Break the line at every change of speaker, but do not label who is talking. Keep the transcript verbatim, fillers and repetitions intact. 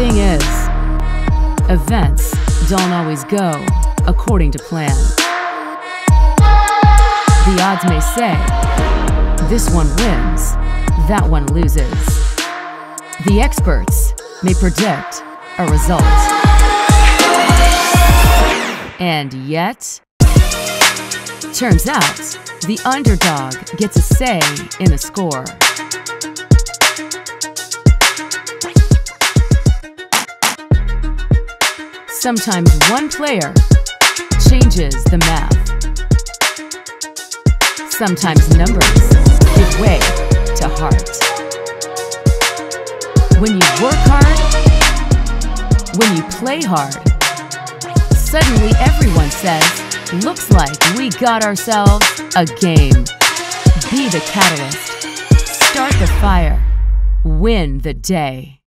thing is, events don't always go according to plan. The odds may say, this one wins, that one loses. The experts may predict a result. And yet, turns out, the underdog gets a say in the score. Sometimes one player changes the math. Sometimes numbers give way to heart. When you work hard, when you play hard, suddenly everyone says, looks like we got ourselves a game. Be the catalyst. Start the fire. Win the day.